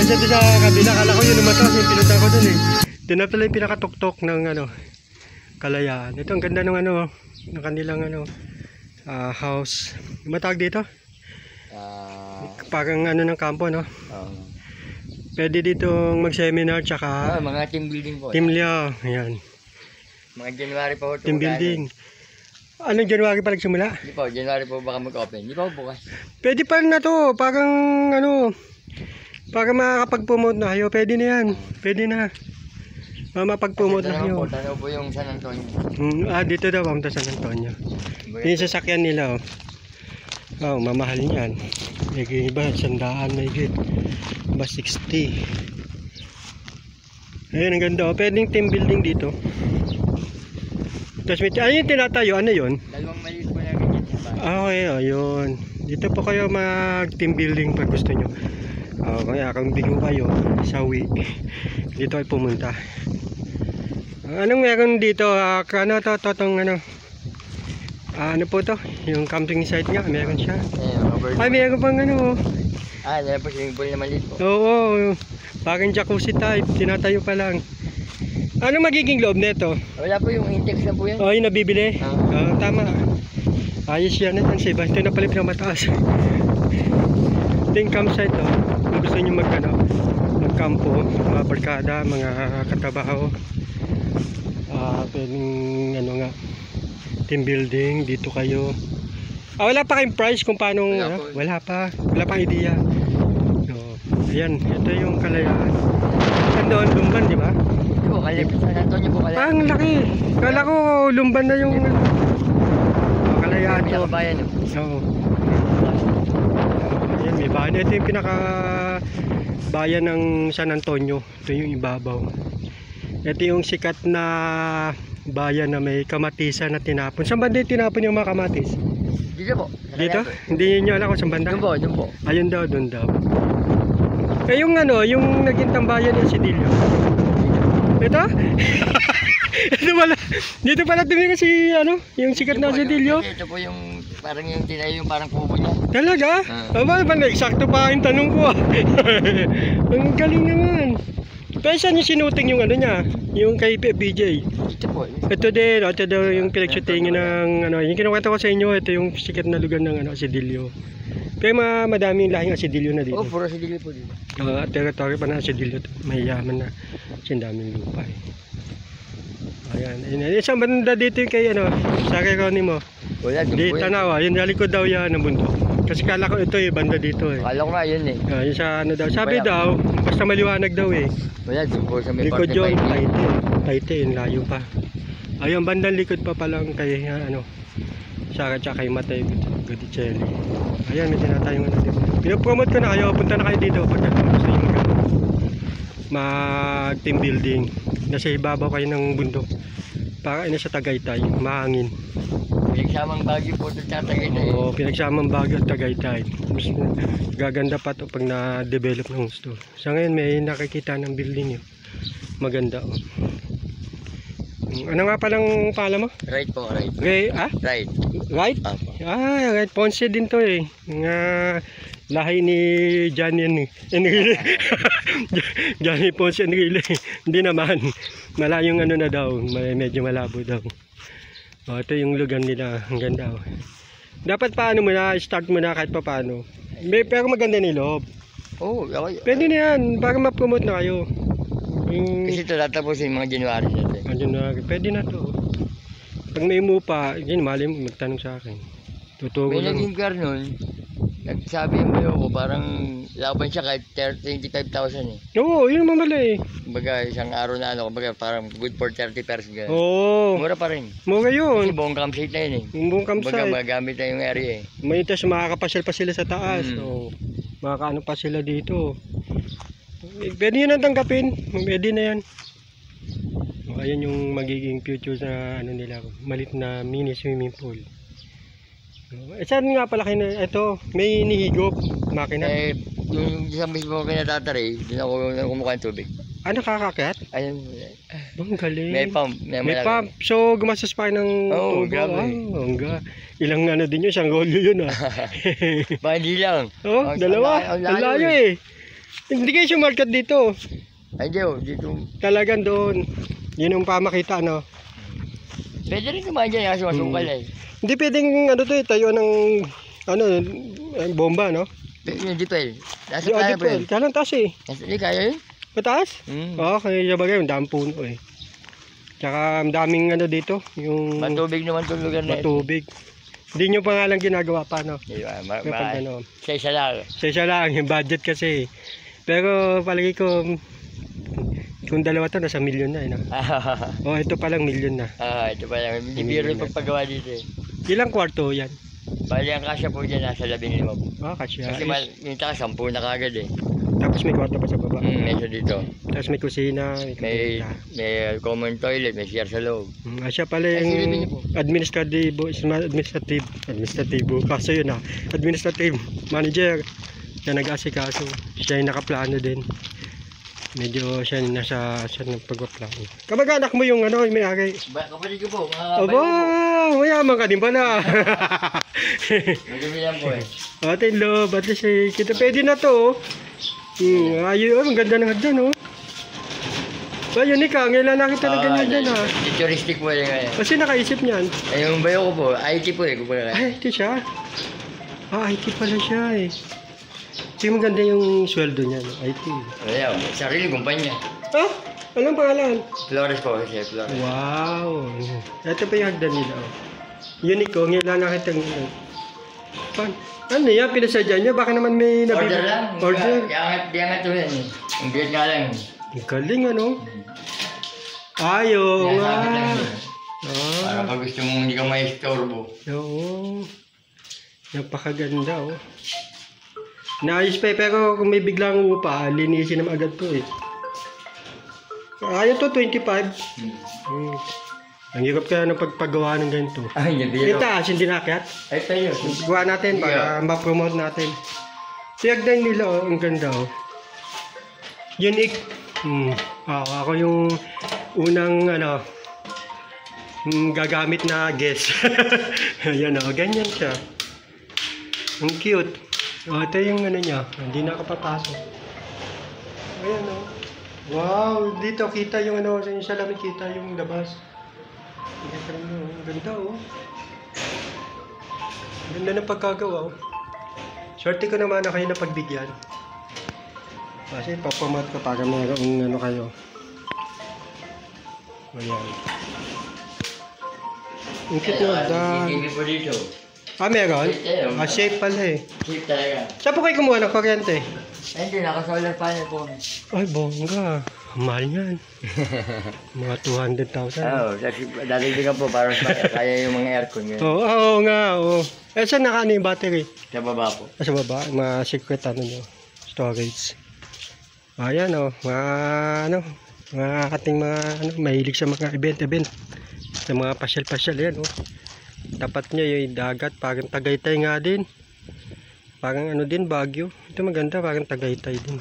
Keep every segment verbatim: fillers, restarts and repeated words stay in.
Kasi doon sa kabila, kala ko yun umatas, yung pinunta ko doon eh. Doon na pala yung pinakatuktok ng ano, Kalayaan. Ito ang ganda ng ano, ng kanilang ano, uh, house. Matawag dito? Uh, Parang ano ng kampo, no? Uh, Pwede ditong mag-seminar, tsaka... Uh, mga team building po. Team Leo, ayan. Mga January pa po. Team building. Anong January pa nagsimula? Hindi po, January po baka mag-open. Hindi pa po bukas. Pwede pa na to, parang ano, para makakapag-promote na kayo, pwede na yan. Pwede na. Mapag-promote na kayo. Tanaw po yung San Antonio. Hmm, ah, dito daw, pamunta San Antonio. Yung sasakyan nila, oh. Oh, mamahal niyan. May iba, sandaan, may git. Ba, sixty. Ayun, ang ganda, oh. Pwedeng team building dito. Tapos may, ano yung tinatayo? Ano yun? Dalawang maliit po na ganyan. Ah, okay, ayun. Dito po kayo mag-team building pag gusto nyo. Oh, kaya kung bigo kayo sa uwi, dito ay pumunta. Anong meron dito? Uh, ano to, to, tong ano? Uh, ano po to? Yung camping site nga, meron siya. Ay, meron pang ano. Ah, meron po swimming pool na maliit po. Oo, parang jacuzzi type, tinatayo pa lang. Ano magiging loob nito? Wala po, yung Intex na po yan. Oh, yung nabibili? Ah. Uh, tama. Ayos yan yan, Seba. Ito na pala pinamataas. Ito yung campsite, oh. Kung gusto nyo mag, ano, magkampo, mga barkada, mga katrabaho. Ah, uh, pwedeng, ano nga, team building, dito kayo. Ah, wala pa kayong price kung paano, wala, ano? Wala pa. Wala pa idea. So, ayan, ito yung Kalayaan. Doon, Lumban, di ba? Po, Kalayaan. San Antonio po, Kalayaan. Ang laki. Kala ko Lumban na yung oh, Kalayaan to. Bayan, no? Oo. Ayan, may bayan. Ito yung pinaka bayan ng San Antonio. Ito yung ibabaw. Ito yung sikat na bayan na may kamatisan na tinapon. Saan banda yung tinapon yung mga kamatis? Dito po. Dito? Hindi nyo alam kung saan banda? Doon po, doon po. Ayun daw, doon daw. Eh yung ano, yung naging tambayan yung Sidilio. Ito? Ito pala. Dito pala tumingin si ano, yung sikat na Sidilio. Ito po yung parang yung tinayo yung parang kubo niya. Talaga? Ah. Aba, ba na eksakto pa yung tanong ko. Ang galing naman. Pero saan yung sinuting yung ano niya? Yung kay B J? Ito po. Ito din, ito daw yung pinagshootingin ng ano, yung kinukwento ko sa inyo, ito yung sikat na lugar ng ano, Asidilio. Pero ma madaming lahing Asidilio na dito. Oh, puro Asidilio po dito. Uh, territory pa na Asidilio, mayayaman na. Kasi daming lupa eh. Ayan, ayan. Isang banda dito yung kay ano, sa Ronnie mo. Wala, di tanawa, yun nalikod daw yan ng bundok. Kasi kala ko ito eh, banda dito eh. Kala ko nga yun eh. Uh, yung sa ano daw, sabi wala daw, basta maliwanag daw eh. Wala, doon po sa may likod yun, Taite. Taite, yung layo pa. Ayun, bandang likod pa palang kay ano, Sara tsaka kay Matay Guticelli. Ayan, may tinatayong ano dito. Pinopromote ko na kayo, punta na kayo dito pag gusto nyo mag mag team building. Nasa ibabaw kayo ng bundok. Para ina sa Tagaytay, mahangin. Pinagsamang Baguio po ito sa Tagaytay. Oo, pinagsamang Baguio at Tagaytay. Mas gaganda pa ito pag na-develop ng gusto. Sa ngayon may nakikita ng building yun. Maganda oh. Ano nga palang pala mo? Right po, right. Okay, ah? Right. Right? Apo. Ah, right. Ponce din to eh. Nga lahi ni Johnny yan eh. Enrile. Johnny Ponce Enrile. Hindi naman. Malayong ano na daw. Medyo malabo daw. Oh, ito yung lugar nila. Ang ganda oh. Dapat paano mo na, start mo na kahit pa paano. May, pero maganda ni loob. Oo, oh, okay. Pwede na yan. Para ma-promote na kayo. Yung... Kasi ito tatapusin mga January natin. Ah, January. Pwede na to. Pag may mupa, yun, mali mo magtanong sa akin. Tuturo may lang. May naging car nun. Nagsabi mo yun ko, parang laban siya kahit twenty-five thousand eh. Oo, yun mamala eh. Kumbaga isang araw na ano, kumbaga parang good for thirty percent gano'n. Oo. Mura pa rin. Mura yun. Kasi buong campsite na yun eh. Yung buong campsite. Kumbaga magamit na yung area eh. May tas makakapasyal pa sila sa taas. Mm. Oo. Makakaano pa sila dito. Pwede yun ang tanggapin. Pwede na yan. O, ayan yung magiging future sa ano nila. Malit na mini swimming pool. Eh, saan nga pala kayo na, ito, may nihigop, makina? Eh, yung isang mismo ko kinatatari, doon ako kumukuha ng tubig. Ah, nakakakyat? Ayun. Ang galing. May pump. May, may pump. So, gumastos pa kayo ng oh, tubo. grabe. Oh, hangga. Ilang ano din yun, isang rolyo yun ah. Ba, hindi lang. Oh, ang, dalawa. Ang layo eh. Hindi kayo sumarkat dito. Ay, di oh, dito. Talagang doon. Yun yung pamakita, ano. Pwede rin kumain dyan, kasi masukal eh. Hindi pwedeng, ano to eh, tayo ng, ano, eh, bomba, no? Yung dipel. Nasa Di, oh, kaya di po yun. po. Kailan taas eh. Nasa di kaya yun? Mataas? Hmm. Oo, kaya bagay, yung daan puno eh. Tsaka ang daming ano dito, yung Matubig naman itong lugar na ito. matubig. Hindi nyo pa nga lang ginagawa pa, no? Di ba? Ma- Kapag ma- ano. Sa isa lang. Sa isa lang, yung budget kasi. Pero palagi ko, kung dalawa to, nasa milyon na eh. No? Oh, ito pa lang milyon na. Ah, ito pa lang. Hindi biro yung pagpagawa dito eh. Ilang kwarto yan? Bali ang kasya po dyan nasa labing lima po. Ah, kasya. Kasi mal, yung taka sampu na kagad eh. Tapos may kwarto pa sa baba. Hmm, medyo dito. Tapos may kusina, may May, kabita. may common toilet, may C R sa loob. Mm, ah, siya pala Ay, silipin niyo yung po. administratibo, administrative, administratibo, kaso yun ah, administrative manager, siya nag-asikaso, siya yung nakaplano din. Medyo siya yung nasa, siya yung pagpaplano. Kamag-anak mo yung ano, yung may-ari. Ba, kapatid ko po, mga Aba, bayo po. mayaman ka din pala. Madumi lang po eh. Ate love, at least eh, kita pwede na to. Oh. Hmm, ayun, oh, ang ganda ng hagdan oh. Ba, yun ikaw, ngayon lang nakita na ganyan dyan ha. Futuristic po yun ngayon. Kasi nakaisip niyan. Ay, yung bayo ko po, I T po eh, kumbaga. Ay, ito siya. Ah, I T pala siya eh. Kasi maganda yung sweldo niya, no? I T. Ayaw, sarili kumpanya. Ah, anong pangalan? Flores po kasi, Flores. Wow. Ito pa yung hagdan nila. Oh. Unique oh, ngayon lang nakita nila. Pan, ano yan, pinasadya niya? Baka naman may nabibig. Order lang. Order. Diyangat, diyangat to yan eh. Ang biyat nga lang. Ang galing ano? Ayo nga. Diyangat lang yun. Ah, Para pag gusto mong hindi ka maistorbo. oo. Napakaganda oh. Naayos pa eh, pero kung may biglang upa, linisin naman agad to eh. Ayaw to, twenty-five. Hmm. Hmm. Ang hirap kaya ng pagpagawa ng ganito. Ay, hindi Yung biro. taas, hindi nakyat. Ay, tayo. Gawa natin para ma-promote natin. Siyagdan nila oh, ang ganda oh. Unique. Hmm. Ah, ako yung unang ano, hmm, gagamit na guest. Ayan oh, ganyan siya. Ang cute. Oh, ito yung ano niya. Hindi na ako papasok. Ayan oh. Wow, dito kita yung ano, yung salamin kita yung labas. Kita mo, ang ganda oh. Ang ganda ng pagkagawa oh. Swerte ko naman na kayo na pagbigyan. Kasi papamat ko para mayroong ano kayo. Ayan. Ang cute Kaya, na C C T V po dito. Ah, meron? Ito, Ah, shape pala eh. Cheap talaga. Saan po kayo kumuha ng kuryente? Ay, hindi. Naka-solar panel po. Ay, bongga. Mahal yan. Mga two hundred thousand. Oo, kasi dadagdagan po para mas ma- kaya yung mga aircon ngayon. Oo, oo nga, oo. Eh, saan naka ano yung battery? Sa baba po. Ah, sa baba, mga secret ano nyo, storage. Ayan o, mga ano, mga ating mga ano, mahilig sa mga event-event. Sa mga pasyal-pasyal yan o. Tapat nyo yung dagat, parang Tagaytay nga din. Parang ano din, Baguio. Ito maganda, parang Tagaytay din.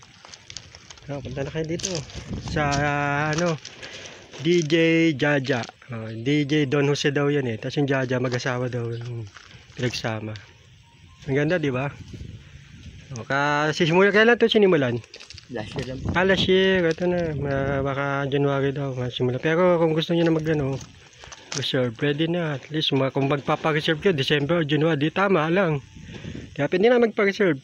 Oh, punta na kayo dito. Sa uh, ano, D J Jaja. Oh, D J Don Jose daw yan eh. Tapos yung Jaja, mag-asawa daw yung pinagsama. Ang ganda, di ba? O, kasi simula, kailan ito sinimulan? Last year lang po. Ah, last year. Ito na. Ma- baka January daw. Masimula. Pero kung gusto nyo na mag ano, reserve, pwede na. At least, ma- kung magpapa-reserve kayo, December o January, di tama lang. Kaya pwede na magpa-reserve.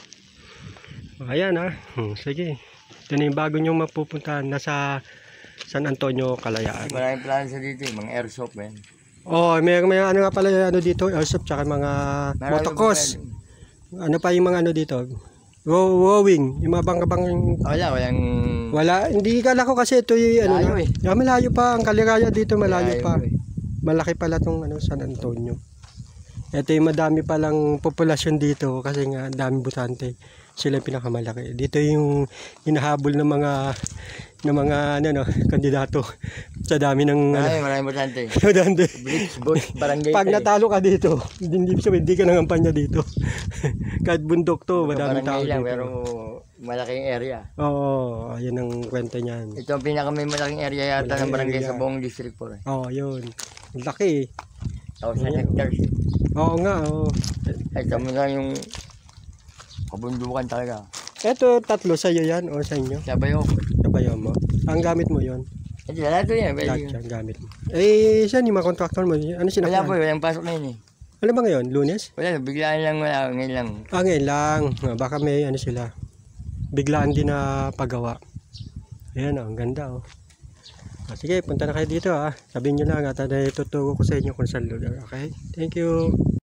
O, ayan ha. Hmm, sige. Ito na yung bago nyong mapupuntahan. Nasa San Antonio, Kalayaan. Maraming plano sa dito, yung mga airsoft yan. Oh, may, may ano nga pala ano dito, airsoft, tsaka mga Marami motocross. po Ano pa yung mga ano dito? Row, rowing, yung mga bangka-bang Wala, walang... wala, hindi kala ko kasi ito yung ano Malayo na. eh. Yeah, malayo pa, ang Kaliraya dito malayo Malayo pa. eh. Malaki pala tong ano, San Antonio. Ito yung madami palang populasyon dito kasi nga dami butante. Sila yung pinakamalaki. Dito yung hinahabol ng mga ng mga ano no, kandidato sa dami ng ano. Maraming, maraming botante. Butante. Blitz, boat, barangay. Pag tayo. natalo ka dito, hindi sabihin hindi ka nangampanya dito. Kahit bundok to, madaming tao Barangay lang, dito. pero malaking area. Oo, ayun ang kwento niyan. Ito ang pinaka may malaking area yata Malaking ng barangay area. sa buong district po. Eh. Oo, yun. Ang laki eh. Thousand hectares. Eh. Oo nga, oo. Ay, tama na yung kabundukan talaga. Eto, tatlo sa'yo yan o sa inyo? Sabay ako. Kabayo mo. Ang gamit mo yon. Hindi, wala to yan. Wala, Lahat yan, gamit mo. Eh, saan yung mga contractor mo? Ano wala sinakyan? po, walang pasok na yun eh. Ano ba ngayon? Lunes? Wala, biglaan lang wala, ngayon lang. Ah, ngayon lang. Ah, baka may ano sila. Biglaan din na pagawa. Ayan oh, ang ganda oh. Ah, sige, punta na kayo dito ah. Sabihin nyo lang at uh, tuturo ko sa inyo kung saan lugar. Okay? Thank you.